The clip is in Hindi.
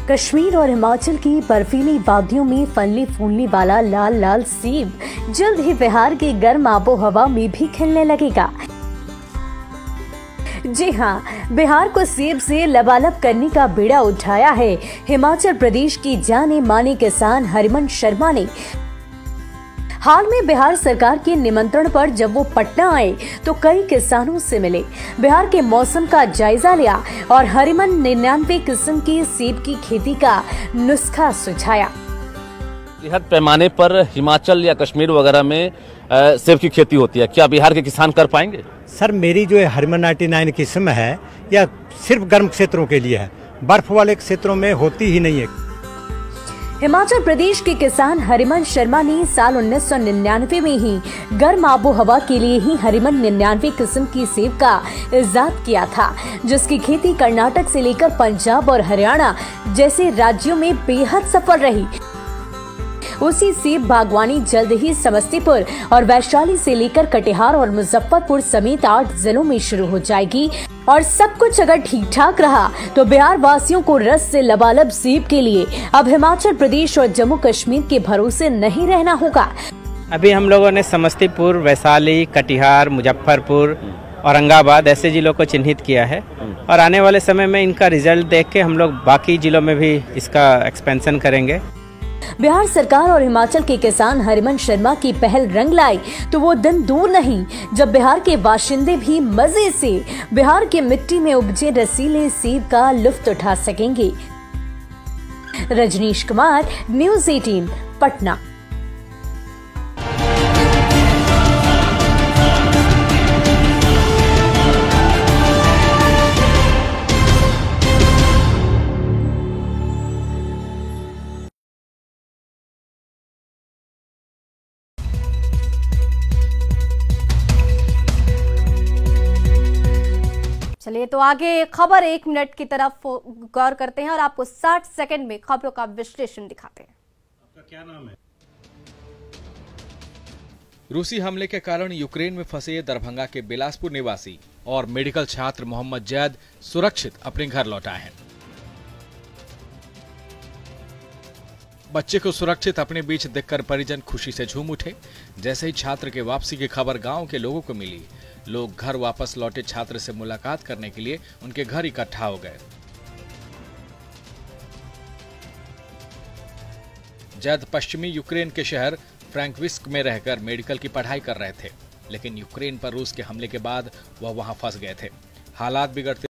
कश्मीर और हिमाचल की बर्फीली वादियों में फलने फूलने वाला लाल लाल सेब जल्द ही बिहार की गर्म आबोहवा में भी खिलने लगेगा। जी हां, बिहार को सेब से लबालब करने का बीड़ा उठाया है हिमाचल प्रदेश की जाने माने किसान हरिमन शर्मा ने। हाल में बिहार सरकार के निमंत्रण पर जब वो पटना आए तो कई किसानों से मिले, बिहार के मौसम का जायजा लिया और हरिमन 99 किस्म की सेब की खेती का नुस्खा सुझाया। बृहद पैमाने पर हिमाचल या कश्मीर वगैरह में सेब की खेती होती है, क्या बिहार के किसान कर पाएंगे? सर, मेरी जो हरिमन 99 किस्म है यह सिर्फ गर्म क्षेत्रों के लिए है, बर्फ वाले क्षेत्रों में होती ही नहीं है। हिमाचल प्रदेश के किसान हरिमन शर्मा ने साल 1999 में ही गर्म आबोहवा के लिए ही हरिमन 99 किस्म की सेब का इजाद किया था, जिसकी खेती कर्नाटक से लेकर पंजाब और हरियाणा जैसे राज्यों में बेहद सफल रही। उसी सेब बागवानी जल्द ही समस्तीपुर और वैशाली से लेकर कटिहार और मुजफ्फरपुर समेत 8 जिलों में शुरू हो जाएगी और सब कुछ अगर ठीक ठाक रहा तो बिहार वासियों को रस से लबालब सेब के लिए अब हिमाचल प्रदेश और जम्मू कश्मीर के भरोसे नहीं रहना होगा। अभी हम लोगों ने समस्तीपुर, वैशाली, कटिहार, मुजफ्फरपुर, औरंगाबाद ऐसे जिलों को चिन्हित किया है और आने वाले समय में इनका रिजल्ट देख के हम लोग बाकी जिलों में भी इसका एक्सपेंशन करेंगे। बिहार सरकार और हिमाचल के किसान हरिमन शर्मा की पहल रंग लाई तो वो दिन दूर नहीं जब बिहार के बाशिंदे भी मजे से बिहार की मिट्टी में उपजे रसीले सेब का लुत्फ उठा सकेंगे। रजनीश कुमार, न्यूज़ 18, पटना। चलिए तो आगे खबर 1 मिनट की तरफ गौर करते हैं और आपको 60 सेकंड में खबरों का विश्लेषण दिखाते हैं। आपका क्या नाम है? रूसी हमले के कारण यूक्रेन में फंसे दरभंगा के बिलासपुर निवासी और मेडिकल छात्र मोहम्मद जैद सुरक्षित अपने घर लौट आए हैं। बच्चे को सुरक्षित अपने बीच देखकर परिजन खुशी से झूम उठे। जैसे ही छात्र के वापसी की खबर गांव के लोगों को मिली, लोग घर वापस लौटे छात्र से मुलाकात करने के लिए उनके घर इकट्ठा हो गए। जैद पश्चिमी यूक्रेन के शहर फ्रैंकविस्क में रहकर मेडिकल की पढ़ाई कर रहे थे, लेकिन यूक्रेन पर रूस के हमले के बाद वह वहां फंस गए थे। हालात बिगड़ते